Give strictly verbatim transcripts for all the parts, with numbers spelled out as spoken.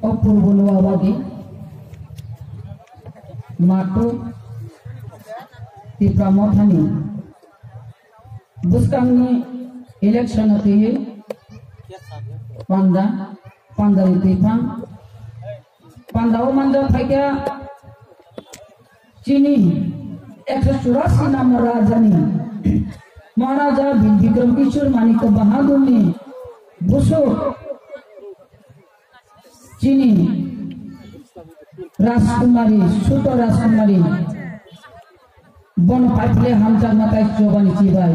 অপূর্ব আবাদি মাটো তিপ্রামথানি বুস্কাংনি ইলেকশন হতে পান্ডা পান্ডারি তিফাং পান্ডাও মান্দা থাকা चीनी एक सौ चौरासी नाम राजानी महाराजा विक्रम किशोर मानिक बहादुर ने बुसो चीनी राजकुमारी सुतो राजकुमारी बन पाइपले हमजा माता चौबानी चिबाई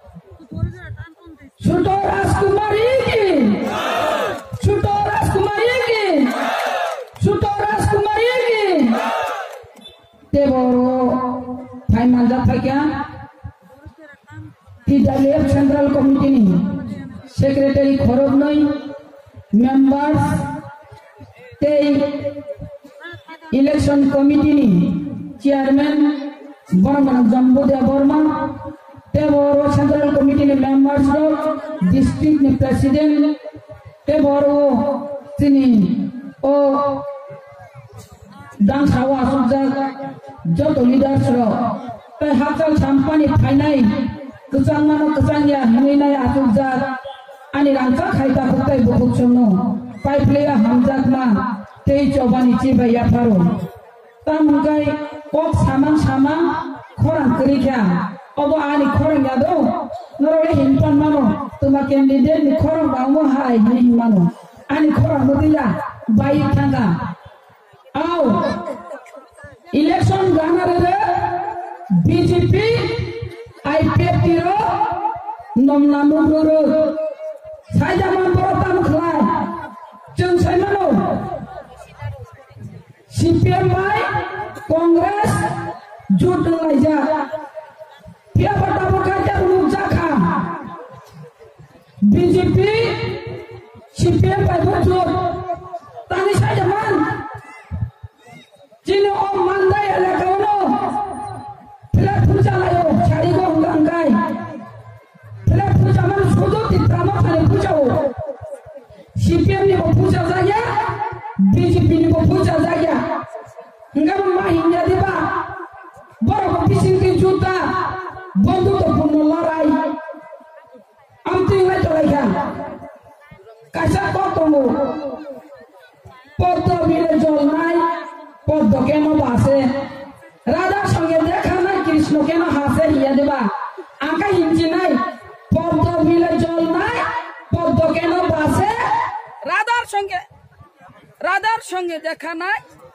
सुतो राजकुमारी की सुतो राजकुमारी की सुतो राजकुमारी की तेवरो फाइनल जाता क्या टीडब्ल्यूएफ सेंट्रल कमिटी नी सेक्रेटरी खरब नई मेंबर्स ते इलेक्शन कमिटी नी चेयरमैन बरमन जम्बुदे वर्मा तेवरो सेंट्रल कमिटी नी मेंबर्स लोग डिस्ट्रिक्ट नी प्रेसिडेंट तेवरो तिनी ओ दान सावा सुजाक जतो लीडर्स रो पे हाचल साम्पानी फाइनाय कचां मानो कचां या हमेनाय आसुजाक आनि रांचा खायता फुटाय बुकुचनो पाइपलेया हमजाक मा तेई चौबानी चिबाय याफारो तामगाय कक सामां सामां खरां करिखा अब आनि खरां यादो नरले हिनपान मानो तुमा कैंडिडेट नि खरां बामो हाय नि मानो आनि खरां मदिला बाई थांगा आओ इलेक्शन गाना रे बीजेपी आईपीएफटी रो नमना मुगुरो साइजामान बरताम खलाय जों साइमानो सीपीएम बाय कांग्रेस जुट लाइजा पिया बटा बकाजा रुजाखा बीजेपी सीपीएम बाय जुट तानि साइजामान Cino om mandai ala kawono, pelat puja layo, cari go hanggai, pelat puja mana sudo di drama kali puja o, C P M ni go puja saja, B J P ni go puja saja, enggak mahinnya tiba, baru go pising ke juta, bantu to puno larai, amting lagi lagi, kaca kotomu, poto bile jol nai. पद्म के न बासे राधा संगे देखा ना कृष्ण के न हासे हिया देबा आका हिंची नाई पद्म मिले जल नाई पद्म के न बासे राधार संगे राधार संगे देखा नाई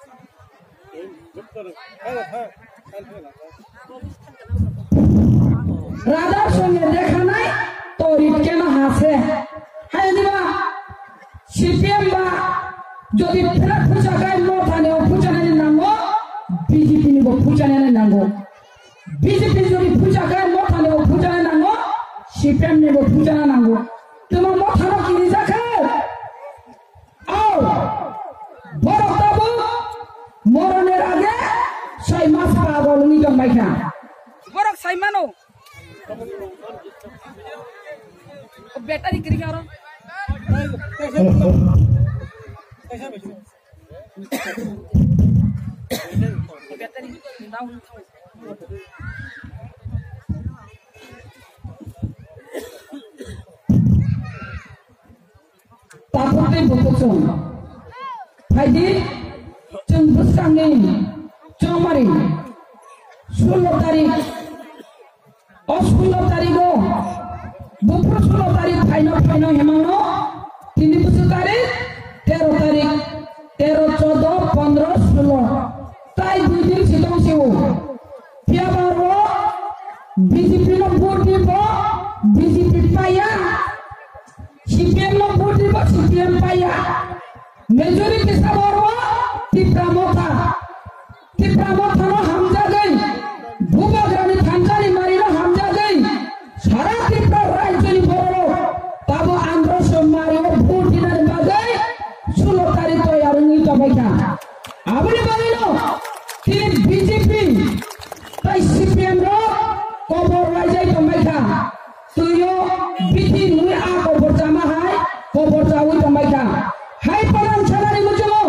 राधार संगे देखा नाई तो रिट के न हासे है देबा सीपीएम बा যদি ফেরা পূজা গায় নো থানে ও পূজা নেনে নাঙ্গো বিজেপি নিবো পূজা নেনে নাঙ্গো বিজেপি যদি পূজা গায় নো থানে ও পূজা নেনে নাঙ্গো সিপিএম নিবো পূজা না নাঙ্গো তোমার মাথানো কি রিজা খায় আও বড় তাবু মরণের আগে ছয় মাস পাগল নি জমাইখা বড় সাইমানো ব্যাটারি করি আর तापुते बुकुसुम फाइदि जों बुस्रांनि चौमारि षोलो तारिख और षोलो तारिखो बुफुर षोलो तारिख फाइनो फाइनो हेमानो तीन बुसु तारिख तेरह तारीख तेरह चौदह पंद्रह सोलह ताई दुई दिन सितों से वो क्या बारो बीजेपी नो वोट दीबो बीजेपी पाया सीपीएम नो वोट दीबो सीपीएम पाया मेजॉरिटी साबारो तिप्रामोथा तिप्रामोथा नो हमजा गई भूबाग्रानी थांजानी मारी नो हमजा गई सारा तिप्रा राज्य नि बोरो ताबो आंध्र सोमारी वो वोट दिनार बागई ষোলো তারিখ তো আর নি তবাইকা আপনি বলিনো তিনি বিজেপি তাই সিপিএম র কবর রাইজাই তবাইকা তুইও বিধি নুই আ কবর জামা হাই কবর যাওই তবাইকা হাই প্রধান সালারি মুজুলো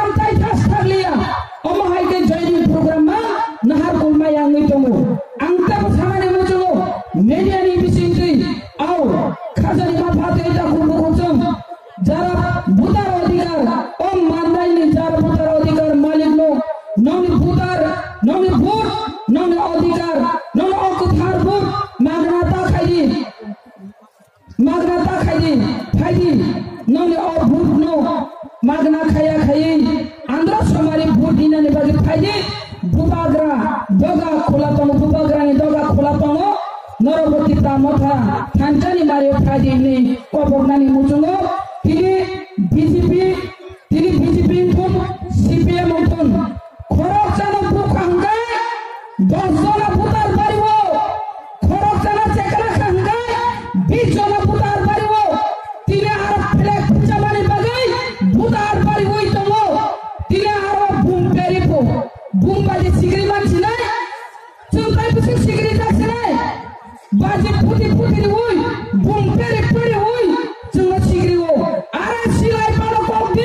program tai tas taglia omo haike joining program ma nahar kulma yang itomo angta samane mujugo media ni bisingti au khazani ma phate eta kubu kuchum jara butar অধিকার om mandai ni jara butar অধিকার malik no noni butar noni bur noni অধিকার noni okuthar bur magnata khaidi magnata khaidi khaidi noni o bur no magna khaya khayi andra samari bur dinani bagi khaidi bubagra doga khula tomo bubagra ni doga khula tomo noroboti tamotha thanchani mari khaidi ni kobognani mujungo tini BJP তিনি BJP কোন CPM কোন খরচ জানা বুখাঙ্গায় দশ জন voter পারিব খরচ জানা চেকরা খাঙ্গায় বিশ জন ভোটার পারিব তিনি আর ফ্ল্যাগ জামানি বাগাই ভোটার পারিবই তম তিনি আর বুম পেরিব বুম বাজে সিগরি মানছি নাই চুলকাই বুঝি সিগরি যাচ্ছে নাই বাজে ফুটি ফুটি হই বুম পেরি পেরি হই চুল সিগরি ও আর সিলাই পালো কবি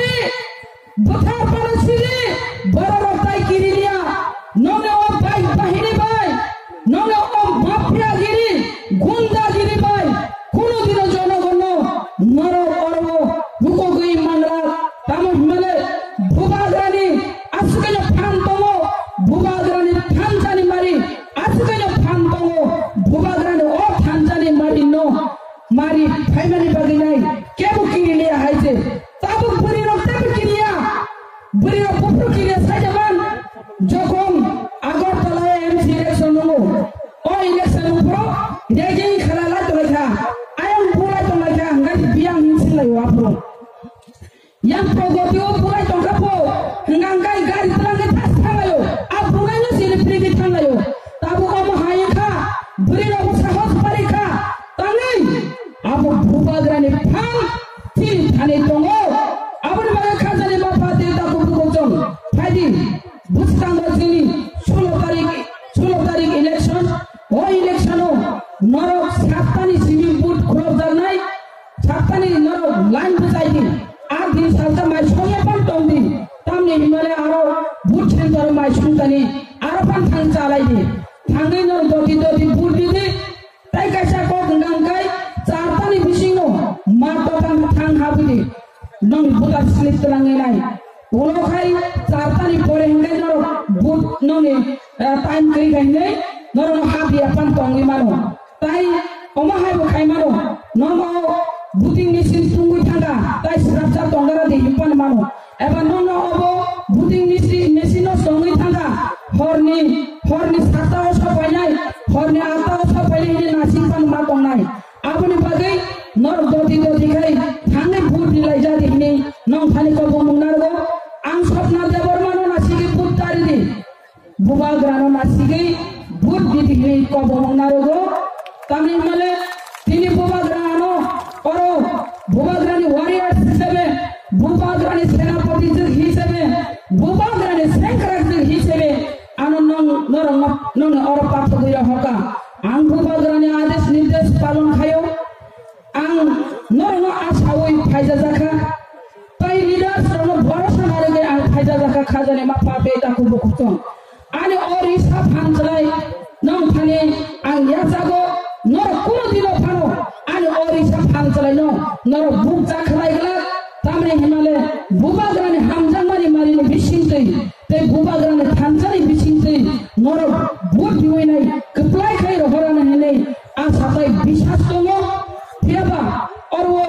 বথার পালো সিলি বড় রক্তাই কিরিলিয়া ননে ও ভাই বাহিনী ভাই ননে ও মাফিয়া গিরি গুন্ডা গিরি ভাই কোনদিন জনগণ নর অরব হুকগই মাংলা তামুক মেলে ভুবাগ্রানি আজকে ফান্তম ভুবাগ্রানি থানজানি মারি আজকে ফান্তম ভুবাগ্রানি ও থানজানি মারি ন মারি ফাইমানি বাগি নাই কেবু কিরিলিয়া হাইছে তাবু বুড়ি রক্তে কিরিয়া বুড়ি রক্ত কিরিয়া সাইজামান যখন আগরতলায় এমসি ইলেকশন হলো ও ইলেকশন উপর রেগিং খেলা তোলাইছা আয়ং পুরাই তোলাইছা হাঙ্গাই বিয়াং হিনসিলাই ওয়াপ্রো yang progoti o purai tongkapo ngangai gari telangi tas tangayo abrunganyo sini prigi tangayo tabu omo hayaka beri rabu sahos parika tangai abu bubagrani phang tin thane tongo abun baga khazani mapate ta kubu kojong haidi bustang rajini ষোলো তারিখ ষোলো তারিখ election ও ইলেকশনও নরক সাতটানি civil বুট খরব জানাই সাতটানি নরক line বুঝাইদি আর দিন সালটা মাই সঙ্গে পান টংদি তামনি হিমালয় আরো বুট সেন্টার মাই সঙ্গানি আরো পান থাং চালাইদি থাঙ্গি নর দতি দতি বুট দিদি তাই কাইসা ক গঙ্গাই চারটানি বিসিনো মারটা থাং হাবিদি নং বুটা স্লিপ তেলাঙ্গে নাই ওলো খাই চারটানি পরে হিঙ্গাই নর বুট ননে টাইম কই গাইনে নর হাবি পান টংগি মানো তাই অমা হাইবো খাই মানো নম বুটিং মেশিন তুঙ্গুই থাঙ্গা তাই স্রাপসা টংগারা দি ইপান মানো এবার নন অবো বুটিং মেশিন মেশিনও সঙ্গই থাঙ্গা হরনি হরনি সাতাও সবাই নাই হরনি আতাও সবাই নাই নাসিং পান মা টং নাই আপনি বাগৈ নর দতি দতি খাই থাঙ্গে বুট দিলাই যা দিনি নং থানি কবো মুনারগো আং স্বপ্না দেবর মানো নাসিগি বুট তারি দি বুবা গ্রানো নাসিগি বুট দিদি নেই কবো মুনারগো তামনি মালে তিনি বুবা গ্রানো অরো বুবাগ্রানি ওয়ারিয়ার্স হিসেবে বুবাগ্রানি সেনাপতি হিসেবে বুবাগ্রানি সেঙ্করাক হিসেবে আনন্দ নর নন অর পাঠ কইরা হকা আং বুবাগ্রানি আদেশ নির্দেশ পালন খায়ো আং নর ন আশা ওই ফাইজা জাখা তাই লিডার সরন ভরসা নারে আং ফাইজা জাখা খাজানে মা পাবে তা কুবো কুতং আনি অর ইসা ফানজলাই নং থানে আং ইয়াজাগো নর কোনদিনও ফানো আনি অর ইসা ফানজলাই ন নর বুক জাখলাই গলা তামরে হিমালে বুবাগ্রানি হামজামানি মারিনি বিসিংতৈ তে বুবাগ্রানি থানজানি বিসিংতৈ নর বুট দিওই নাই কপ্লাই খাই রহরানা হেলে আসাতাই বিশ্বাস দङ ফিয়াবা অরও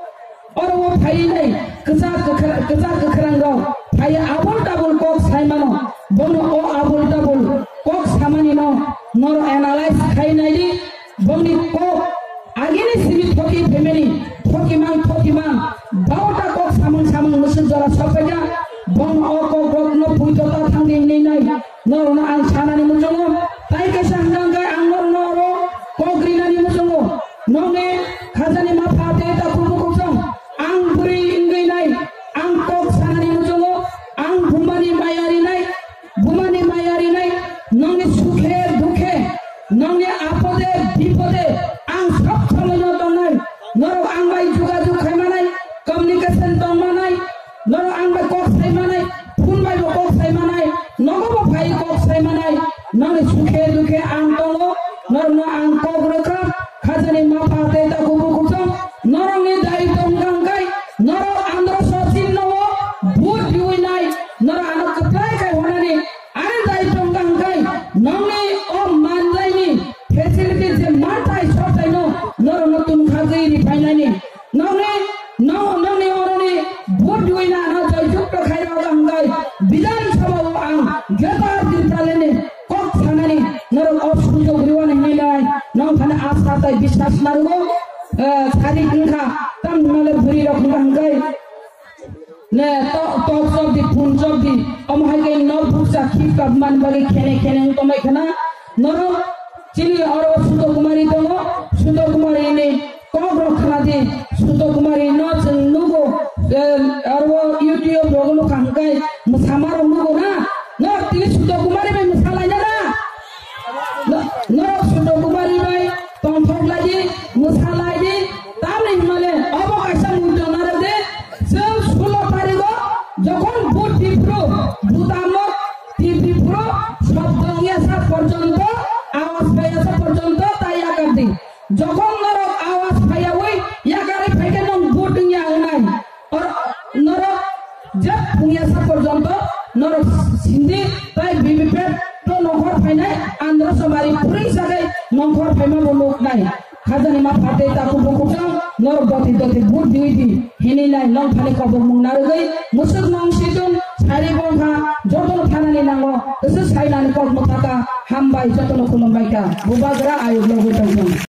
অরও ফাই নাই গজা গখরা গজা গখরাঙ্গাও ফাই আবল ডাবল কক সাইমানো বনো ও আবল ডাবল কক সামানি ন নর অ্যানালাইজ খাই নাইলি বনি কক আগেনি সিবি থকি ফ্যামিলি থকি মান থকি মান বাউটা কক সামন সামন মুসুল জরা সপাইয়া বন ও কক রত্ন পুইততা থাঙ্গি নেই নাই নর না আং সানানি মুজঙ্গ তাই কাছে আঙ্গাঙ্গাই আং নর নর কগ্রিনানি মুজঙ্গ ননে খাজানি মা ফাতে তা কুবু কুচং আং বুরি ইঙ্গই নাই আং কক সানানি মুজঙ্গ আং বুমানি মায়ারি নাই বুমানি মায়ারি নাই ননে সুখে দুঃখে ননে আপদে বিপদে আং সব সময় দং নাই নর আং বাই যোগাযোগ খাই মানাই কমিউনিকেশন দং মানাই নর আং বাই কক খাই মানাই noni suke duke ang tongo norno ang kogreka khajani ma pate ta kubu kusam norong ni dai tong gangkai noro andro sosin no bud diwinai noro anak keplai kai honani ane dai tong gangkai noni o manjai ni facility je matai sotai no noro notun khajai ni painani noni no noni oroni bud diwina na jai jukto khaira gangkai bidan sabau ang getar dintalene kok sanani noro obskujo griwan nilai nong khana asa tai bisnas narugo sari ingka tam male buri rok gangkai ne to to job di phun job di om hai ke no buksa khip ka man bagi khene khene to mai khana noro chini oro sudo kumari to no sudo kumari ni ko rok khana di sudo kumari no chen nugo aro youtube rogno gangkai musamaro nugo na no ti sudo kumari me musala na no sudo kumari bai tong thok lagi musala di tamni male obo kaisa mudo na de sem ষোলো তারিখ যখন বুট টিপ্রো বুতামক টিপ্রো শব্দ আসা পর্যন্ত আওয়াজ পাই আসা পর্যন্ত তাই আকার দি যখন নরক আওয়াজ পাইয়া ওই ইয়াকারে ফেকে নন বুট ইয়া নাই আর নরক যে পুঙ্গি আসা পর্যন্ত নরক সিন্ধি তাই বিবিপেট তো নখর ফাইনাই আন্ধ্র সবারি পুরি সাথে নখর ফাইমা বলুক নাই khajani ma phate ta ku bukutang nor doti doti bud diwi hini nai long khani kobor mung narugai musuk nong sidun sari bongha jotono thanani nango esu sailani kok mutaka hambai jotono kulumbai ka bubagra ayu logo tang